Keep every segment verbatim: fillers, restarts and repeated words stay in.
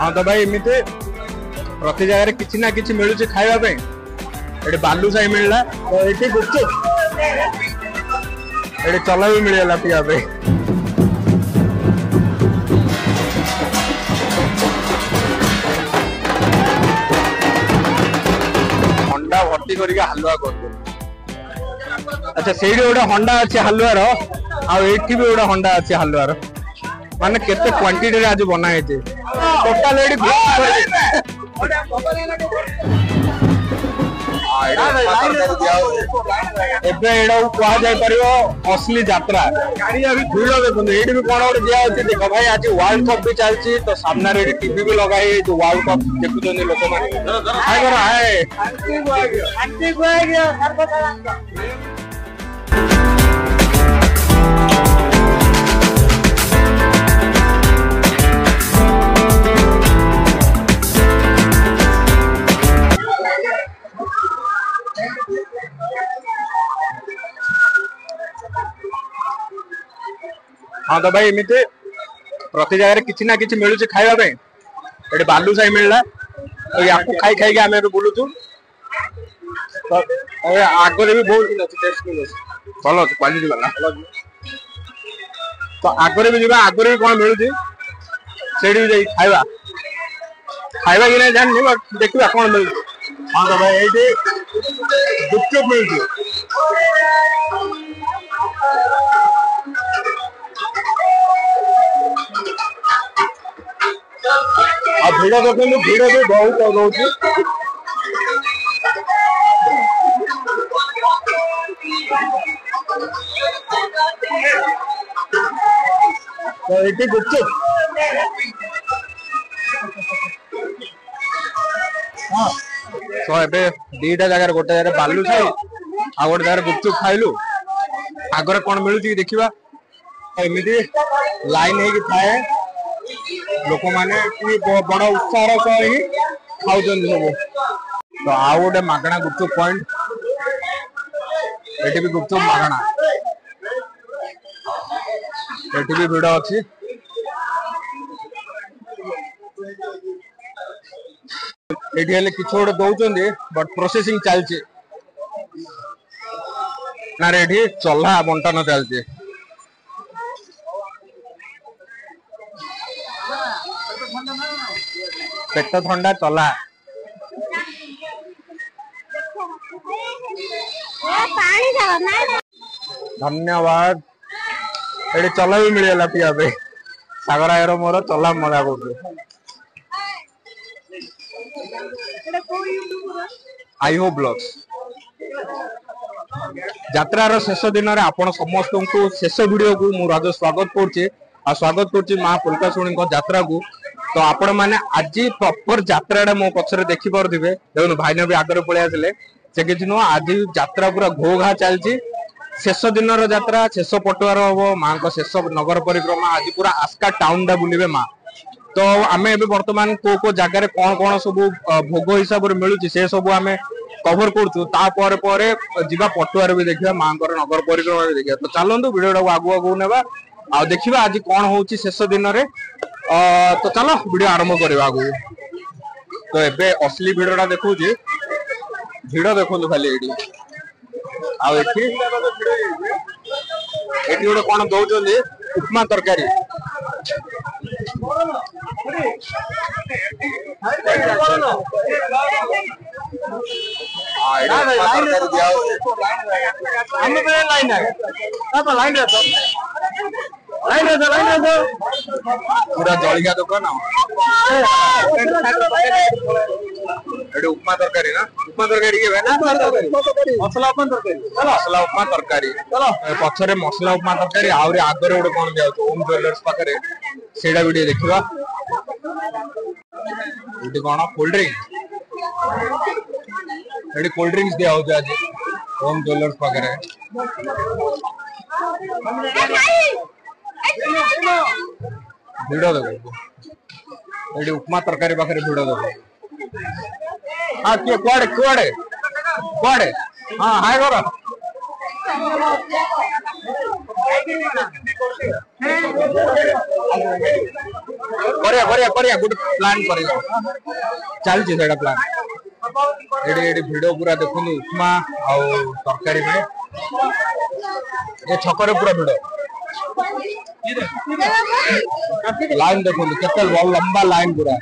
हाँ तो भाई एमती प्रति जगह किसी ना कि मिलूँ खावाई ये बालू साई मिलला तो ये गुपचुप ये चला भी मिलला पीवा हंडा भर्ती करके हलुआ कर। अच्छा से गोटे हंडा अच्छे हलुआर आठी भी गोटे हंडा अच्छे हलुआर माने केते क्वांटिटी आज बनाई टोटाल असली यात्रा भिड़ देखते ये भी कौन गोटे दिखाई देख भाई आज वर्ल्ड कप भी चलती तो सामने टीवी भी लगाई जो वर्ल्ड कप देखुं लोक मैंने हाँ तो भाई एमती प्रति जगह किसी ना कि मिलूँ खावाई ये बालू साई मिलला तो या खाई खाई आम बुलुचु तो आगे भी बहुत भल क्वालिटी वाला तो आगे भी जा आगे भी कौन मिलूँ से खावा खावा कि नहीं जानी बट देखा कौन मिलूँ। हाँ तो भाई ये गुपचुप मिलूँ आ भिड़ देखते भिड़ भी बहुत रोचे तो ये गुपचुप हाँ तो ए दीटा जगह गोटे जगह बालू खाई आ गोटे जगह गुपचुप खाइलु आगे कौन मिलूँ देखा एमती लाइन हो थाए लोक मैंने बड़ उत्साह सह ही खाऊ सब तो आउ गोटे मागणा गुपचुप पॉइंट ये भी गुपचुप मागणा ये भी भिड़ अच्छी ये कि गोटे दौरान बट प्रोसेसिंग चलती ना ये चला बंटन चलती पेट ठंडा चला धन्यवाद ये चला भी मिलला पीवा सागर आयर मोर चला मजा कर आई हो ब्लॉग्स यात्रार शेष दिन में आपण समस्त को शेष वीडियो को मु राज स्वागत करछे आ स्वागत करछे मां पुलकाशुणी यात्रा को तो आपण मैंने आज प्रॉपर यात्रा मो पछरे देखि पारथिबे देखो भाई ने भी आगे पळे आसले से कि नुह आज यात्रा पूरा घो घा चलती शेष दिन यात्रा शेष पटुआर हम माँ को शेष नगर परिक्रमा आज पूरा आस्का टाउन टा बुलिबे माँ तो आम ए बर्तमान को को जगार कौन कौन सब भोग हिसाब से मिलूँ से सब आम कवर कर जीवा पटुआर भी देखा माँ नगर परिक्रमा भी देखा तो चलतु वीडियो आगु आगु नेबा आ देखा आज कौन हो शेष दिन में तो चलो वीडियो आरंभ करवा आगु तो एबे असली भिडटा देखु भिड़ देखु खाली ये गोटे कौन दौरान उपमा तरकारी पूरा जलिया दुकान उपमा तरकारी ना उपमा तरकारी मसला उपमा तरकारी मसला उपमा तरकारी पछरे मसला उपमा तरकारी आउरी आगे गोटे कौन दिया ओम ज्वेलर्स पाखे सेटा भी देखा ये कौन कोल्ड ड्रिंक ये कोल्ड ड्रिंक्स दिया आज ओम ज्वेलर्स पाखे भिड़ देखो ये उपमा तरकारी पाखे भिड़ देखो हाँ किए कुआड़े कुआड़े कुआड़े हाँ हाय कर करिया करिया करिया गुड प्लान करिया चलछि सेटा प्लान एडी एडी वीडियो पूरा देखुनु उपमा आ तरकारी में ये छकर पूरा वीडियो लाइन देखो केते लंबा लाइन पूरा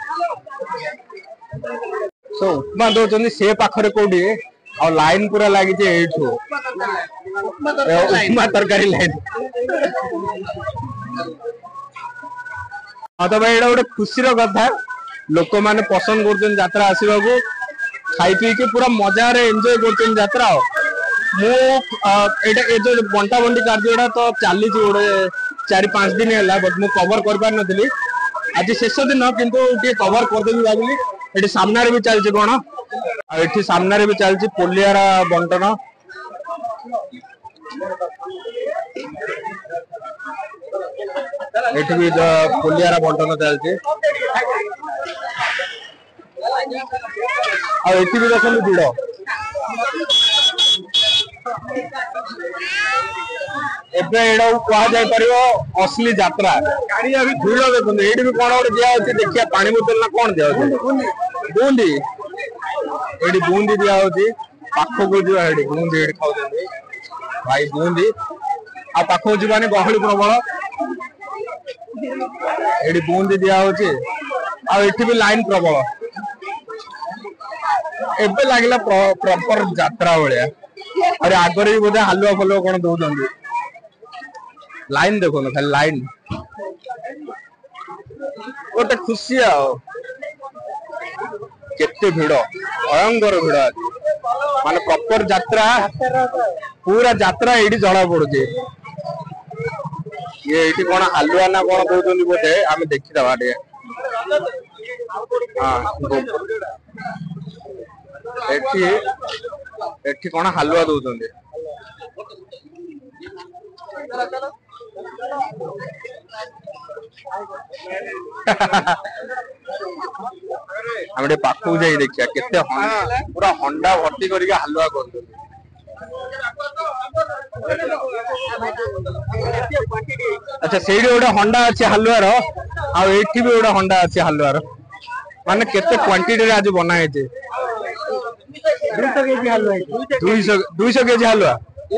सो उपमा दौरान से पाखरे कोडी और लाइन पूरा लगी जे एठो उपमा तरकारी लाइन हाँ तो भाई गोटे खुशी कथा लोक मैंने पसंद कर यात्रा आसवा को खाई पी के पूरा मजा रे एंजॉय कर यात्रा मुझे जो बंटा बंटी कार्य तो चली गोटे चार पांच दिन है बट मुझे कवर कर पार नी आज शेष दिन किंतु कवर करदेवी भाविली ये सामने भी चलती कौन ये सामने भी चलती पोलियारा बंटन ये भी पोलियारा बंटन चलती आठी भी देखो भिड़ कह असली यात्रा भिड़ देखो ये भी कौन गोटे दिया देखिए पानी बोतल ना कौन दिया बूंदी ये बूंदी दिया पाखक जा बूंदी खाऊ भाई बूंदी आ पाखक जाने गहली प्रबल ये बूंदी दिया आठी भी लाइन प्रबल एबे लगला प्रॉपर यात्रा भाया अरे आगर भी बोधे हालुआ फलुआ कौन दौरान लाइन देखो ना खाली लाइन गोटे खुशी केते भिड़ भयंकर भिड़ माने प्रॉपर यात्रा पूरा यात्रा ये जना पड़ुचे ये ये कौन हालुआ ना कौन दौरान बोधे आम देखीदा एठी एठी कौन हालुआ दौरान हम पाखक जाई देखिया केते पूरा हंडा भर्ती करके हालुआ कर अच्छा से गोटे हंडा अच्छे हालुआर आठी भी गोटे हंडा अच्छे हालुआर माने केते क्वांटिटी आज बनाए दुईश केजी हालुआ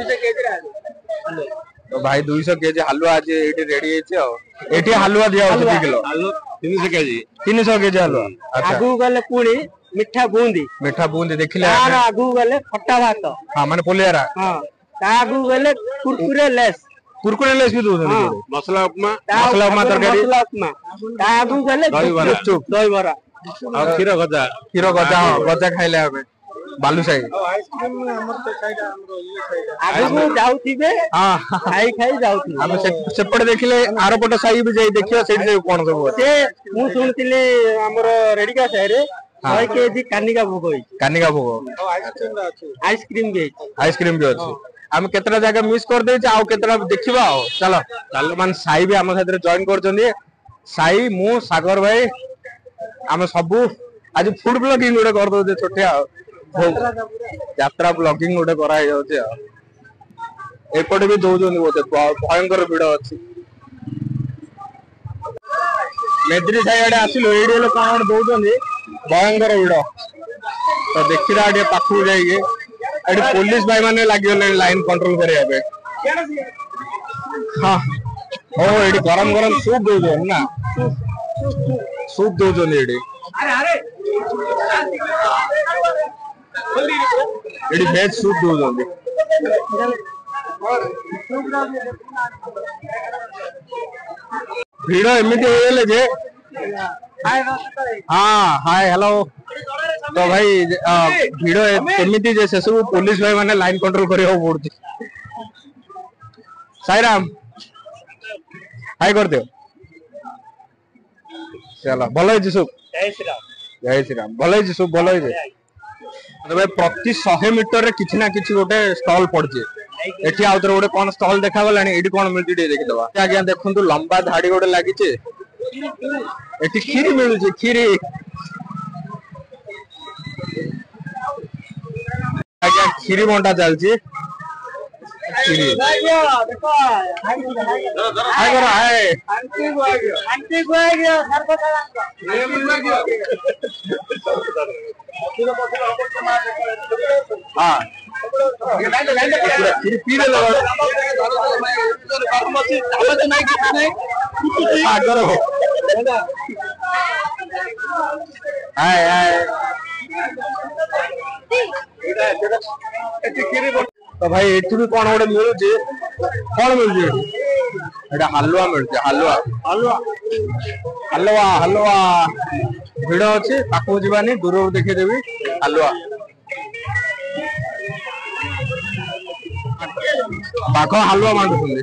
तो भाई दुईश केजी हालुआ आज ये रेडी है हालुआ दिया किलो तीन सौ केजी तीन सौ केजी हालुआ आगु गले पुणी मिठा बूंदी मिठा बूंदी देखिले आगु गले खट्टा भात हां माने पोलियारा हां आगु गले कुरकुरे लेस कुरकुरे लेस भी दूध मसला उपमा मसला उपमा तरकारी मसला उपमा आगु गले दही बरा दही बरा और खीर गजा खीर गजा गजा खाइले हमें बालूशाही आइसक्रीम हमर तो साइड हमरो ये साइड आगु जाउथिबे हां खाई खाई जाउथि हम सेपट देखिले आरोपट साई भी जाई देखियो सेठ जे कोन सब से मु सुनतिले हमर रेडिका साई रे सौ केजी कानिका भोग होई कानिका भोग आइसक्रीम अछि आइसक्रीम भी अछि आइसक्रीम भी अछि हम केतरा जगह मिस कर दे आ केतरा देखिबा चलो चलो मान साई भी हम साथ जॉइन करछन्ती साई मु सागर भाई हम सब आज फूड ब्लॉगिंग गोटे कर दो छोटिया यात्रा ब्लॉगिंग गोटे करा एपटे भी दौरान बोधे भयंकर भिड़ अच्छी मेद्री साइड आसिलु ये लोग कौन दौरान भयंकर भिड़ तो देखा पाखक जाइए पुलिस भाई मैंने लगे लाइन कंट्रोल करने हाँ ओ ये गरम गरम सूप दौरान ना सूप दौरान ये भेज सूप दौरान भिड़ एमती जे हाँ हाय हेलो तो भाई भिड़ एमती जे से सब पुलिस भाई माने लाइन कंट्रोल करियो पड़ुची साईराम हाय कर दियो चलो भल है सूप जय श्री राम जय श्री राम भल है सूप भल है भाई प्रति सौ मीटर रे किछि ना किछि गोटे स्टॉल पड़चे एठी आउतर गोटे कोन स्टॉल देखा गलानी एठी कोन मिलती देखिदबा आज्ञा देखंतु लंबा धाड़ी गोटे लागिचे एठी खीरी मिलुचे खीरी आज्ञा खीरी बंटा चलची खीरी हाय देखो हाय हाय करो हाय आंटी को आ गया आंटी को आ गया सर को का ये मिल गया हां ये लाइन लाइन पूरा खीरी पी ले लो फार्मेसी आवाज नहीं किसी नहीं हां करो हाय हाय तो भाई एठी भी कोन ओडे मिलु जे कोन मिलु जे एटा हलवा मिलु जे हलवा हलवा हलवा हलवा भिड़ अछि पाखो जीवानी दूर देखि देबी हलवा पाखो हलवा मांडु सुंदे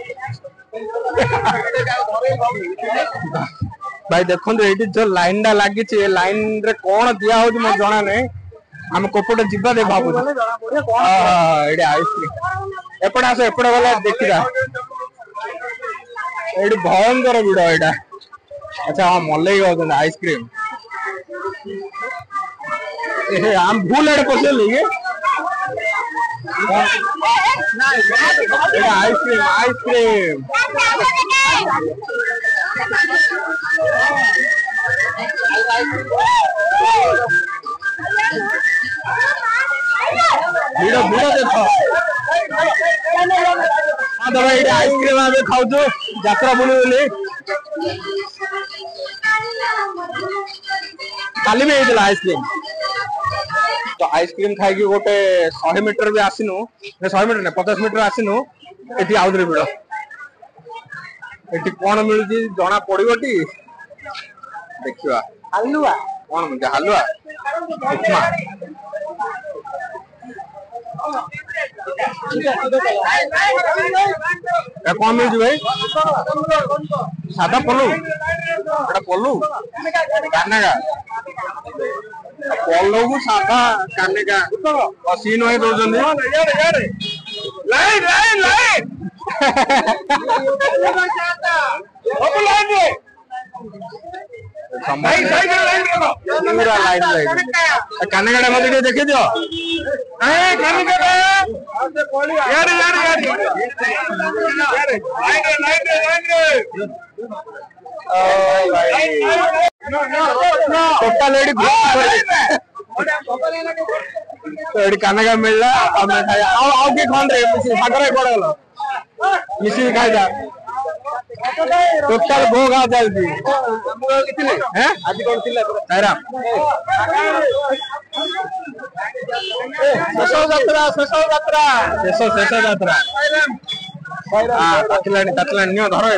भाई देखो एठी जो लाइन डा लागी छि लाइन रे कोन दिया होछि म जणा नै हम कोपटे जिबा दे भाबु हां एडी आइसक्रीम एपडा आसे एपडा वाला देखिरा एडी भयंकर भिड़ एडा अच्छा हां मल्लै गयो आइसक्रीम ए हम भूल एड पसे लेगे आइसक्रीम आइसक्रीम वीडियो वीडियो देखो हां तो भाई आइसक्रीम आबे खाउ जो यात्रा बोली बोली काली में हेतला आइसक्रीम तो आइसक्रीम खाई की गोटे सौ मीटर भी आसिनु ने सौ मीटर ने पचास मीटर आसिनु एठी आउदरे भिड़ एठी कोन मिलुजी जना पड़िबोटी देखिवा हलवा कोन मिलजे हलवा उपमा ए कोन मिलजी भाई सादा पल्लू एटा पल्लू कानेगा पल्लू को सादा कानेगा सीन होई दोजंदी लाइन लाइन लाइन अब लाइन भाई साइड लाइन करो पूरा लाइन लाइन कानेगा मते देखे दियो ए कानेगा यार यार यार यार लाइन लाइन लाइन ओ भाई टोटल एडी तो एडी कानेगा मिलला हमें खाया आओ आओ के खान रे मिसी सागरे कोड़ गलो मिसी खाइदा टोटल भोग आ जल्दी कितने हैं आज कोन थिला तारा शेषो यात्रा शेषो यात्रा शेषो शेषो यात्रा हां ततलानी ततलानी नियो धरो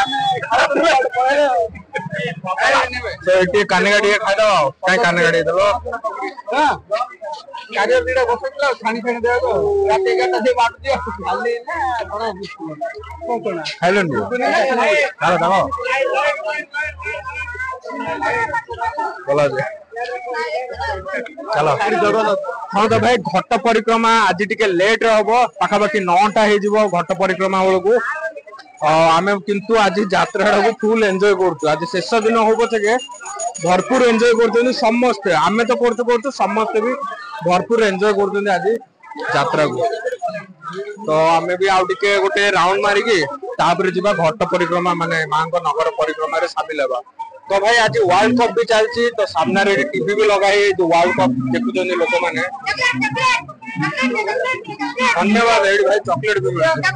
तो एटी काने गाडी खाइ दो काय काने गाडी दलो हां कार्य दिडा बसला खानी खानी देबो राती गाटा से बाट दियो खाली ना बड़ा कोन कोन खाइलो नि हां दाओ बोला जे चलो हाँ तो भाई घट परिक्रमा आज टिके लेट हम पाखापाखि नौटा हो घट परिक्रमा बेलू आम किंतु आज यात्रा को फुल एंजॉय करछु आज शेष दिन हो पछे भरपूर एंजॉय कर समस्ते आम तो करछु करछु समस्ते भी भरपूर एंजॉय कर आज यात्रा को तो आम भी आउ टिके गोटे राउंड मारिकी तापर जीवा घट परिक्रमा माने मां को नगर परिक्रमा रे शामिल हेबा तो भाई आज वर्ल्ड कप भी चलती तो सामने रे टीवी भी लगा है जो वर्ल्ड कप देखुछन लोक माने धन्यवाद एडी भाई चॉकलेट भी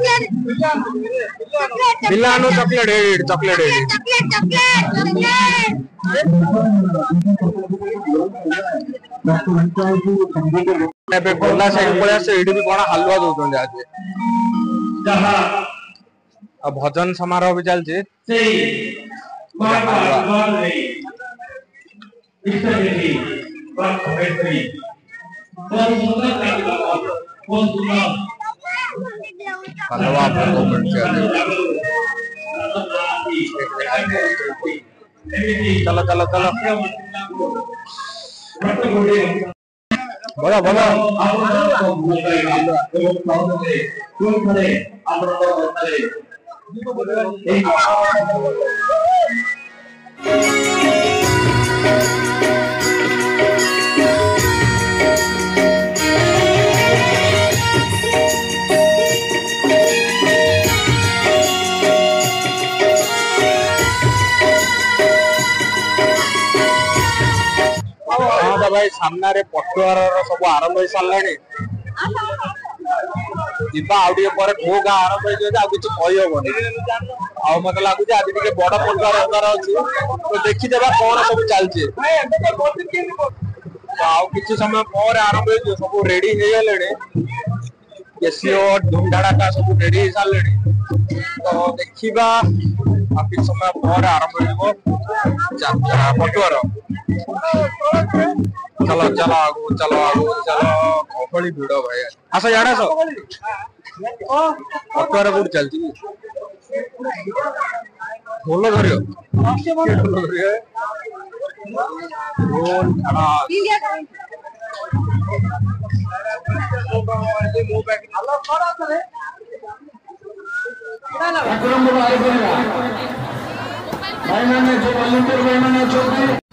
बिलानो चॉकलेट एडी चॉकलेट एडी एबे गोला साइड पळे आसे एडी भी कोना हलवा दोछन आज जहां अब भजन समारोह भी चलती चलो चलो चलो बोलो बोलो भाई सामने पटुआर सब आरंभ हो सारे जीवा आगे ठो गाँ आरंभ हो किसी कहीहबनी आ मत लगुच आज बड़ पटुआर हबार अच्छी तो देखीदे कौन सब चलती आउ किसी समय पर आरंभ हो सब रेडी हो गले केसीओ धूमधाड़ा सब रेडी हो सारे तो देखा किसी समय पर आरंभ हो पटुआर चलो चलो आगो चलो आगो चलो कौली भिड़ भाई आस यार आस पटुआर कौट चलती ढोल धर भाई मैंने जो वॉलंटियर भाई मैंने जो